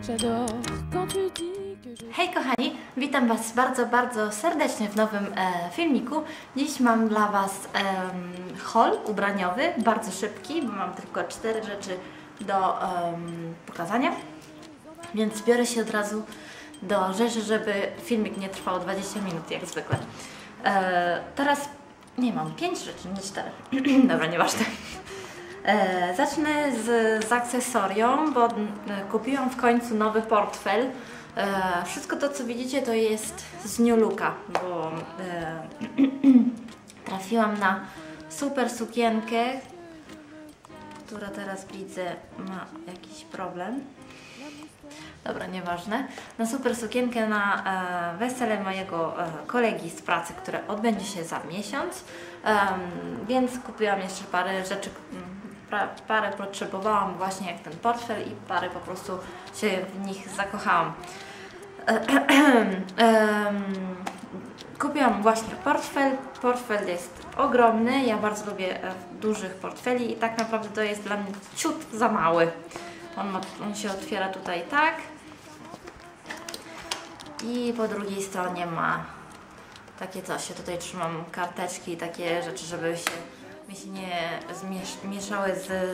Hej kochani, witam Was bardzo serdecznie w nowym filmiku. Dziś mam dla Was haul ubraniowy, bardzo szybki, bo mam tylko 4 rzeczy do pokazania. Więc biorę się od razu do rzeczy, żeby filmik nie trwał 20 minut jak zwykle. Teraz nie mam 5 rzeczy, nie 4. Dobra, nieważne. Zacznę z akcesorią, bo kupiłam w końcu nowy portfel. Wszystko to, co widzicie, to jest z New Looka, bo trafiłam na super sukienkę, która teraz widzę ma jakiś problem. Dobra, nieważne. Na super sukienkę na wesele mojego kolegi z pracy, które odbędzie się za miesiąc. Więc kupiłam jeszcze parę rzeczy, parę potrzebowałam właśnie jak ten portfel i parę po prostu się w nich zakochałam. Kupiłam właśnie portfel. Portfel jest ogromny, ja bardzo lubię dużych portfeli i tak naprawdę to jest dla mnie ciut za mały. On się otwiera tutaj tak i po drugiej stronie ma takie coś. Ja tutaj trzymam karteczki i takie rzeczy, żeby mi się nie mieszały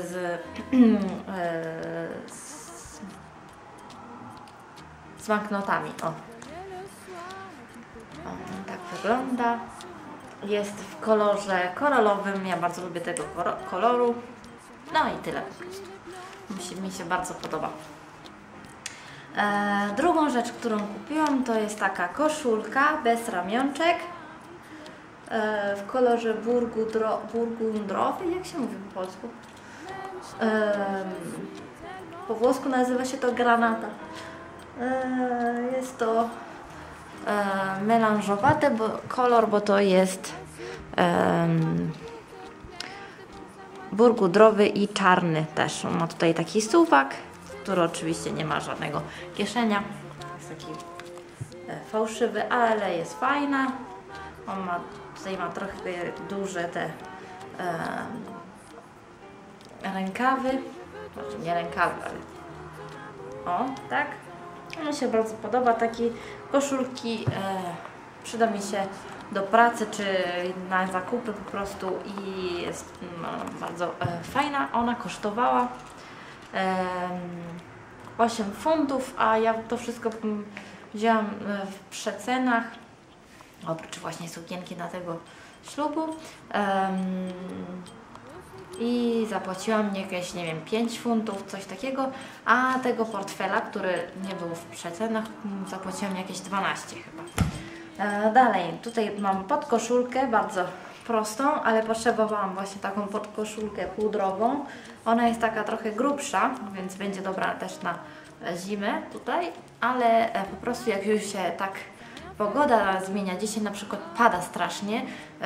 z banknotami. O, tak wygląda. Jest w kolorze koralowym. Ja bardzo lubię tego koloru. No i tyle po prostu. Mi się bardzo podoba. Drugą rzecz, którą kupiłam, to jest taka koszulka bez ramionczek w kolorze burgundrowy, jak się mówi po polsku? Po włosku nazywa się to granata. Jest to melanżowaty kolor, bo to jest burgundrowy i czarny też. On ma tutaj taki suwak, który oczywiście nie ma żadnego kieszenia. Jest taki fałszywy, ale jest fajna. Tutaj ma trochę duże te rękawy. Znaczy nie rękawy, ale o, tak. Mi się bardzo podoba. Takie koszulki przyda mi się do pracy czy na zakupy po prostu i jest bardzo fajna. Ona kosztowała 8 funtów, a ja to wszystko wzięłam w przecenach, oprócz właśnie sukienki na tego ślubu, i zapłaciłam jakieś, nie wiem, 5 funtów, coś takiego, a tego portfela, który nie był w przecenach, zapłaciłam jakieś 12 chyba. Dalej, tutaj mam podkoszulkę, bardzo prostą, ale potrzebowałam właśnie taką podkoszulkę pudrową. Ona jest taka trochę grubsza, więc będzie dobra też na zimę tutaj, ale po prostu jak już się tak pogoda zmienia, dzisiaj na przykład pada strasznie,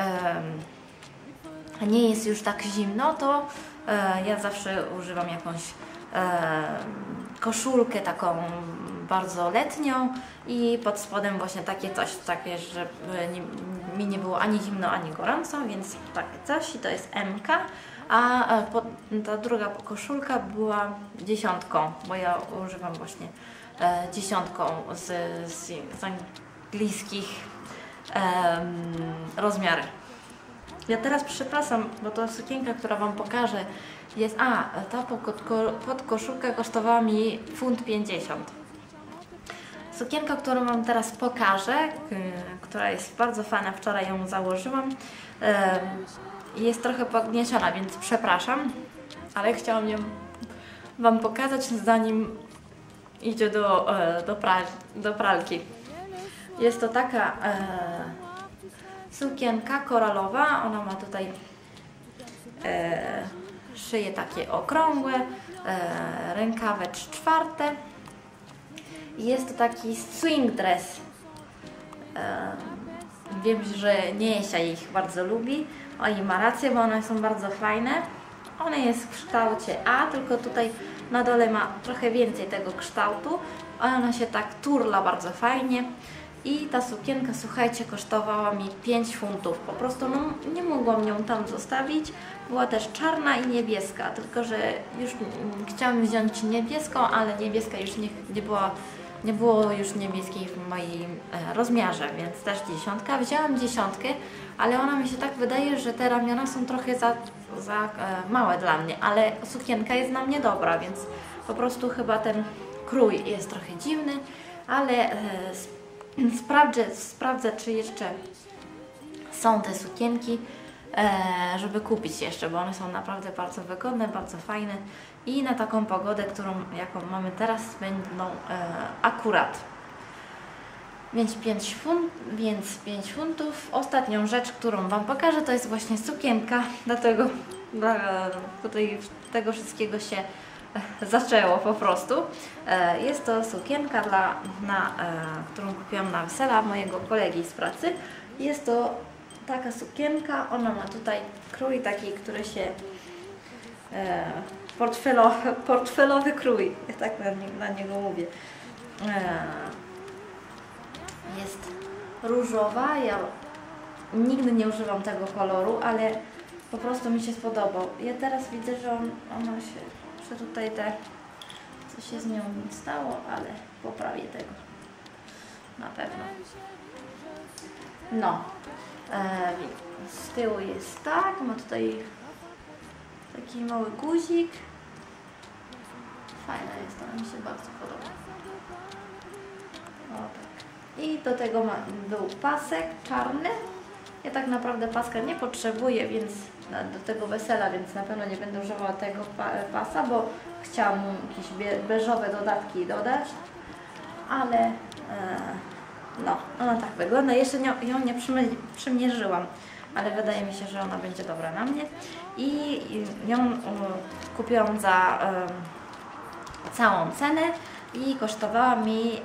nie jest już tak zimno, to ja zawsze używam jakąś koszulkę taką bardzo letnią i pod spodem właśnie takie coś, takie, żeby mi nie było ani zimno, ani gorąco, więc takie coś i to jest MK, a ta druga koszulka była 10, bo ja używam właśnie 10 z angielskich rozmiary. Ja teraz przepraszam, bo to sukienka, która Wam pokażę, jest... ta podkoszulka kosztowała mi 1,50 £. Sukienka, którą Wam teraz pokażę, która jest bardzo fajna, wczoraj ją założyłam, jest trochę pognieciona, więc przepraszam, ale chciałam ją Wam pokazać, zanim idzie do pralki. Jest to taka sukienka koralowa, ona ma tutaj szyje takie okrągłe, rękawy 3/4. Jest to taki swing dress. Wiem, że Niesia ich bardzo lubi. I ma rację, bo one są bardzo fajne. Ona jest w kształcie A, tylko tutaj na dole ma trochę więcej tego kształtu. Ona się tak turla bardzo fajnie. I ta sukienka, słuchajcie, kosztowała mi 5 funtów. Po prostu no, nie mogłam ją tam zostawić. Była też czarna i niebieska, tylko że już chciałam wziąć niebieską, ale niebieska już nie było już niebieskiej w moim rozmiarze, więc też 10. Wzięłam 10, ale ona mi się tak wydaje, że te ramiona są trochę za małe dla mnie, ale sukienka jest na mnie dobra, więc po prostu chyba ten krój jest trochę dziwny, ale sprawdzę, czy jeszcze są te sukienki, żeby kupić jeszcze, bo one są naprawdę bardzo wygodne, bardzo fajne i na taką pogodę, jaką mamy teraz, będą akurat. Więc 5 funtów. Ostatnią rzecz, którą Wam pokażę, to jest właśnie sukienka, dlatego tutaj tego wszystkiego się zaczęło po prostu. Jest to sukienka, którą kupiłam na wesela mojego kolegi z pracy. Jest to taka sukienka, ona ma tutaj krój taki, który się portfelowy krój, ja tak na niego mówię. Jest różowa, ja nigdy nie używam tego koloru, ale po prostu mi się spodobał. Ja teraz widzę, że że tutaj co się z nią stało, ale poprawię tego na pewno. No, z tyłu jest tak, ma tutaj taki mały guzik. Fajna jest, ona mi się bardzo podoba. O, tak. I do tego był pasek czarny. Ja tak naprawdę paska nie potrzebuję, więc do tego wesela, więc na pewno nie będę używała tego pasa, bo chciałam mu jakieś beżowe dodatki dodać, ale no, ona tak wygląda. Jeszcze ją nie przymierzyłam, ale wydaje mi się, że ona będzie dobra na mnie. I ją kupiłam za całą cenę i kosztowała mi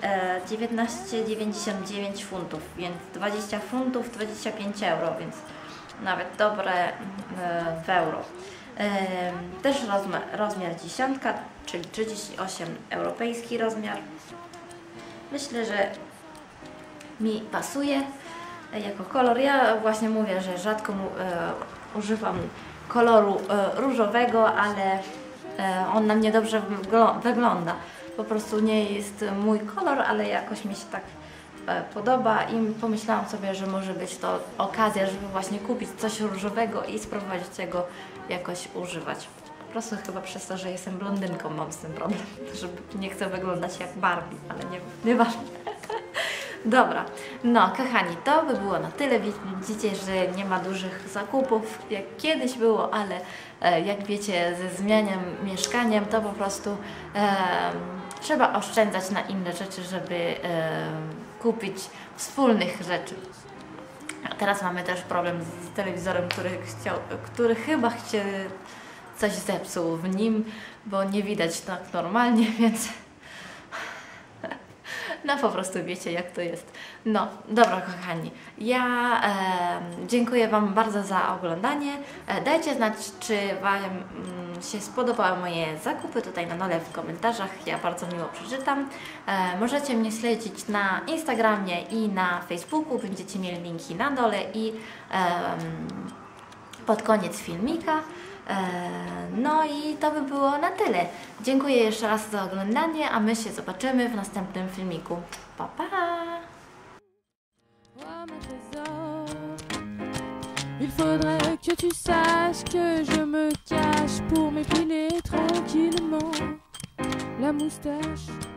19,99 funtów, więc 20 funtów, 25 euro, więc nawet dobre w euro. Też rozmiar 10, czyli 38 europejski rozmiar. Myślę, że mi pasuje jako kolor. Ja właśnie mówię, że rzadko używam koloru różowego, ale on na mnie dobrze wygląda. Po prostu nie jest mój kolor, ale jakoś mi się tak podoba i pomyślałam sobie, że może być to okazja, żeby właśnie kupić coś różowego i spróbować tego jakoś używać. Po prostu chyba przez to, że jestem blondynką, mam z tym problem, że nie chcę wyglądać jak Barbie, ale nieważne. Dobra, no kochani, to by było na tyle. Widzicie, że nie ma dużych zakupów, jak kiedyś było, ale jak wiecie, ze zmianą mieszkaniem, to po prostu trzeba oszczędzać na inne rzeczy, żeby kupić wspólnych rzeczy. A teraz mamy też problem z telewizorem, który chyba coś zepsuł w nim, bo nie widać tak normalnie, więc no po prostu wiecie, jak to jest. No, dobra kochani, ja dziękuję Wam bardzo za oglądanie. Dajcie znać, czy Wam się spodobały moje zakupy tutaj na dole w komentarzach. Ja bardzo miło przeczytam. Możecie mnie śledzić na Instagramie i na Facebooku. Będziecie mieli linki na dole i pod koniec filmika. No i to by było na tyle. Dziękuję jeszcze raz za oglądanie, a my się zobaczymy w następnym filmiku. Pa, pa! Il faudrait que tu saches que je me cache pour m'épiler tranquillement la moustache.